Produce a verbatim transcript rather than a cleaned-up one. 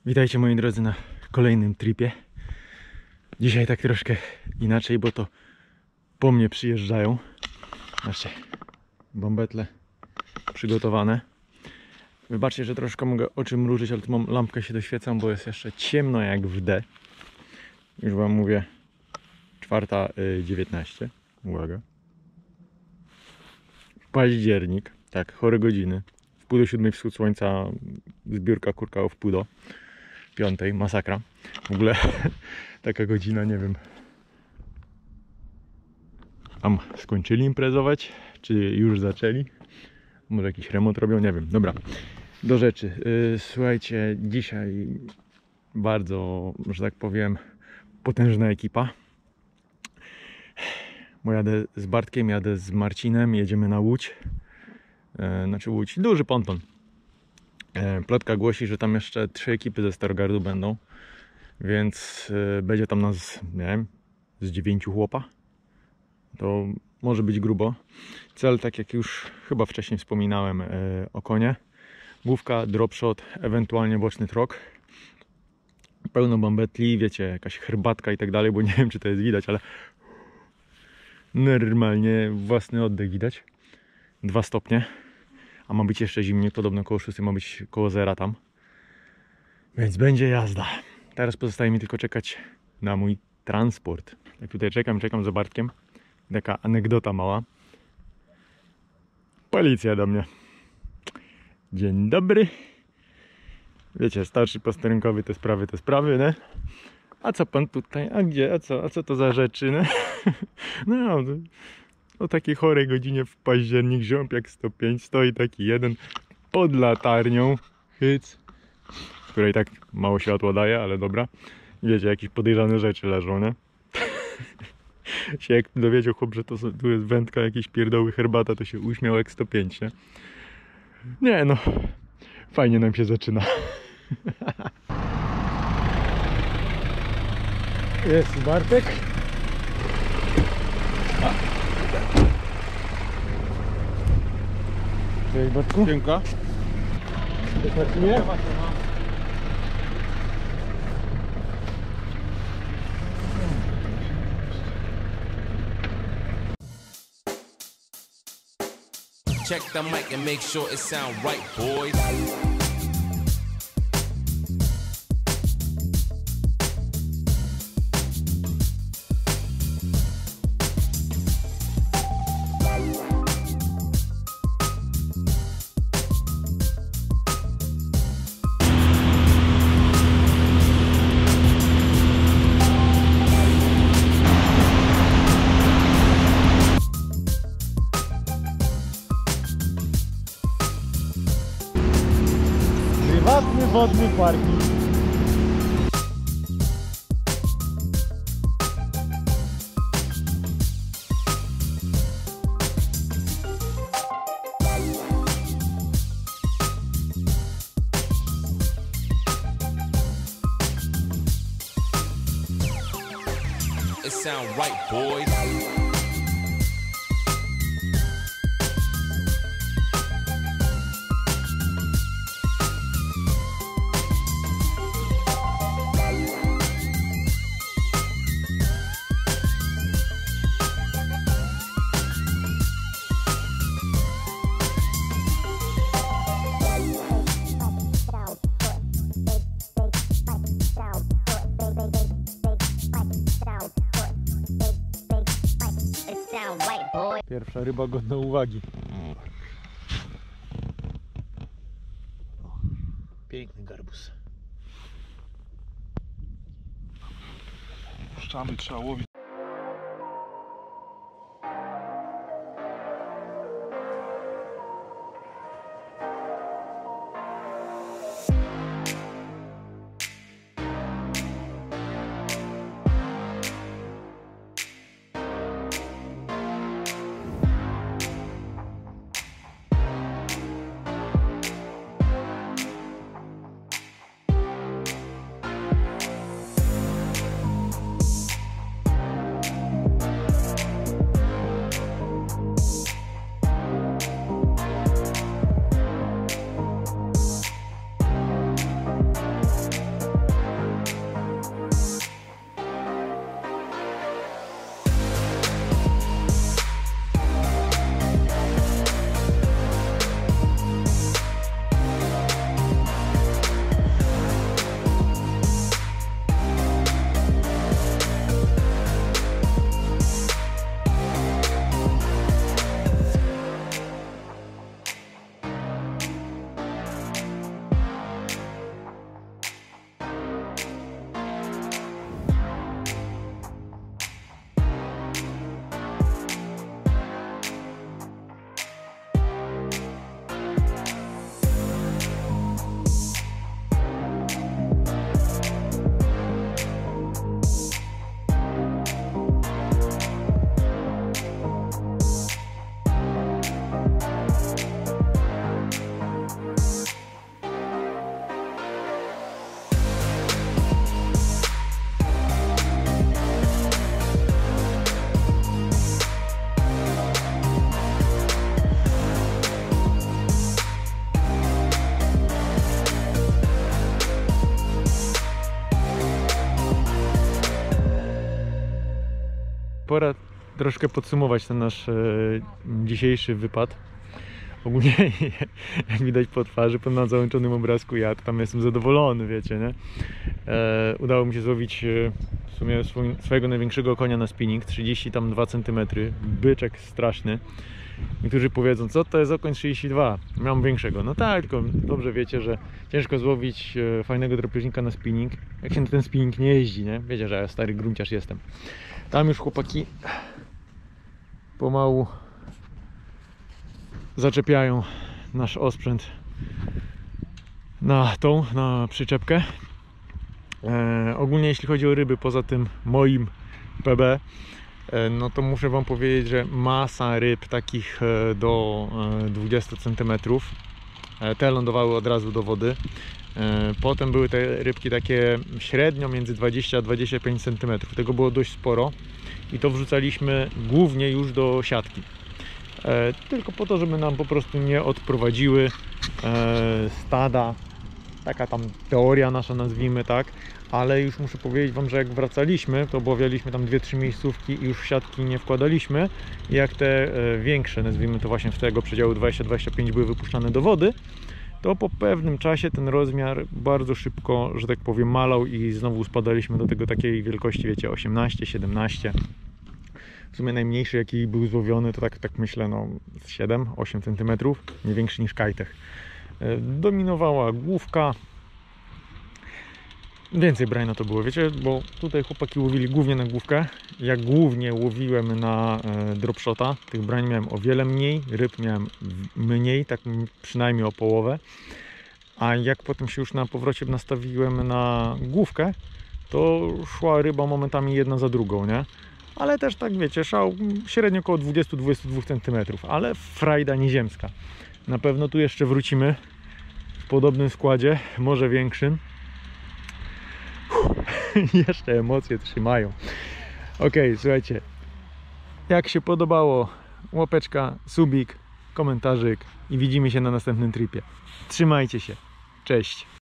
Witajcie moi drodzy na kolejnym tripie. Dzisiaj tak troszkę inaczej, bo to po mnie przyjeżdżają. Zobaczcie, bambetle przygotowane. Wybaczcie, że troszkę mogę oczy mrużyć, ale tu mam lampkę, się doświecam, bo jest jeszcze ciemno jak w D. Już wam mówię, czwarta dziewiętnaście. Uwaga. Październik, tak, chore godziny. W pół do siódmej wschód słońca, zbiórka kurka o wpół do piątej, masakra. W ogóle taka godzina, nie wiem, tam skończyli imprezować, czy już zaczęli? Może jakiś remont robią, nie wiem. Dobra, do rzeczy. Słuchajcie, dzisiaj bardzo, że tak powiem, potężna ekipa. Bo jadę z Bartkiem, jadę z Marcinem, jedziemy na Łódź. Znaczy Łódź, duży ponton. Plotka głosi, że tam jeszcze trzy ekipy ze Stargardu będą, więc będzie tam nas, nie wiem, z dziewięciu chłopa. To może być grubo. Cel, tak jak już chyba wcześniej wspominałem, o konie. Główka, dropshot, ewentualnie boczny trok. Pełno bambetli, wiecie, jakaś herbatka i tak dalej, bo nie wiem, czy to jest widać, ale normalnie własny oddech widać. Dwa stopnie. A ma być jeszcze zimniej, podobno koło szóstej ma być koło zera tam. Więc będzie jazda. Teraz pozostaje mi tylko czekać na mój transport. Jak tutaj czekam, czekam za Bartkiem. Taka anegdota mała. Policja do mnie. Dzień dobry. Wiecie, starszy posterunkowy, te sprawy, te sprawy, nie? A co pan tutaj? A gdzie? A co? A co to za rzeczy, nie? No, o takiej chorej godzinie w październik, ziąb jak sto pięć, stoi taki jeden pod latarnią, hyc, w której tak mało światła daje, ale dobra. Wiecie, jakieś podejrzane rzeczy leżą, nie? się jak dowiedział chłop, że to tu jest wędka, jakieś pierdoły, herbata, to się uśmiał jak sto pięć, nie? Nie no, fajnie nam się zaczyna. Jest Bartek. Cześć Bartku. Dzięka. Cześć Marcinie. Check the mic and make sure it sound right, boys. Prywatny wodny parking. It sound right, boys. Pierwsza ryba godna uwagi. Piękny garbus. Puszczamy, trzeba łowić. pora troszkę podsumować ten nasz e, dzisiejszy wypad. Ogólnie, jak widać po twarzy, po na załączonym obrazku, ja tam jestem zadowolony, wiecie, nie? E, udało mi się złowić e, w sumie swój, swojego największego konia na spinning, trzydzieści dwa centymetry, byczek straszny. Niektórzy powiedzą, co to jest okoń trzydzieści dwa, mam większego. No tak, tylko dobrze wiecie, że ciężko złowić e, fajnego drapieżnika na spinning, jak się na ten spinning nie jeździ, nie? Wiecie, że ja stary grunciarz jestem. Tam już chłopaki pomału zaczepiają nasz osprzęt na tą, na przyczepkę. E, ogólnie jeśli chodzi o ryby, poza tym moim P B, e, no to muszę wam powiedzieć, że masa ryb takich e, do e, dwudziestu centymetrów. E, te lądowały od razu do wody. E, potem były te rybki takie średnio między dwadzieścia a dwadzieścia pięć centymetrów. Tego było dość sporo i to wrzucaliśmy głównie już do siatki. E, tylko po to, żeby nam po prostu nie odprowadziły e, stada. Taka tam teoria nasza, nazwijmy tak. Ale już muszę powiedzieć wam, że jak wracaliśmy, to obawialiśmy tam dwie trzy miejscówki i już siatki nie wkładaliśmy. I jak te e, większe, nazwijmy to właśnie w tego przedziału dwadzieścia dwadzieścia pięć, były wypuszczane do wody, to po pewnym czasie ten rozmiar bardzo szybko, że tak powiem, malał i znowu spadaliśmy do tego takiej wielkości, wiecie, osiemnaście siedemnaście. W sumie najmniejszy, jaki był złowiony, to tak, tak myślę, no siedem osiem centymetrów, nie większy niż kajtech. Dominowała główka. Więcej brajna to było, wiecie, bo tutaj chłopaki łowili głównie na główkę. Ja głównie łowiłem na e, dropshota. Tych brań miałem o wiele mniej, ryb miałem mniej, tak przynajmniej o połowę. A jak potem się już na powrocie nastawiłem na główkę, to szła ryba momentami jedna za drugą, nie? Ale też tak, wiecie, szał średnio około dwadzieścia do dwudziestu dwóch centymetrów, ale frajda nieziemska. Na pewno tu jeszcze wrócimy w podobnym składzie, może większym. Jeszcze emocje trzymają. Ok, słuchajcie, jak się podobało, łapeczka, subik, komentarzyk i widzimy się na następnym tripie. Trzymajcie się, cześć.